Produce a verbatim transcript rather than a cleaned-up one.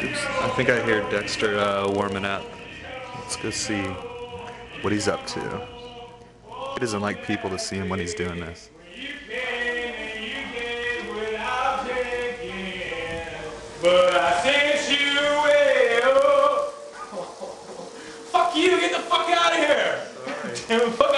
I think I hear Dexter uh, warming up. Let's go see what he's up to. He doesn't like people to see him when he's doing this. But I sent you away. Oh. Fuck you, get the fuck out of here. All right.